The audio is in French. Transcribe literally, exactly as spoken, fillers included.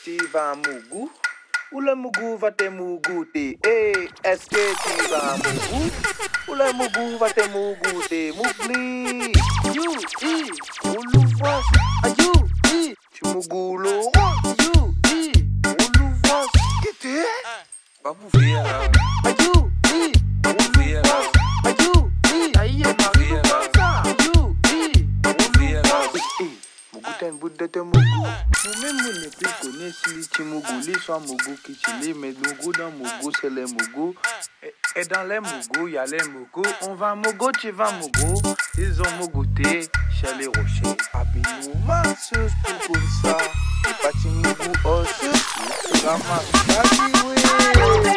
tu vas à Mougou? Ou le Mougou va te mougouter? Eh, est-ce que tu vas à Mougou? Ou le Mougou va te mougouter? Mougli! You, i, ou l'ouvre, ayou, i, tu mougoulo, you, i, ou l'ouvre, qu'est-ce Va vous faire là. ayou, i, Va vous faire là. ayou, i, aïe, Marie, ayou, i, Va vous faire là. Mougou t'es un bout de te Mougou. Nous-mêmes, on ne plus connaître si les Timougou, les soit Mougou qui chili, mais Mougou dans Mougou, c'est les Mougou. Et, et dans les Mougou, il y a les Mougou. On va Mougou, tu vas Mougou. Ils ont Mougouté chez les rochers. Abinou, ma sauce pour comme ça. Et pas Timougou, oh, c'est tout. Ça m'a pas dit oui.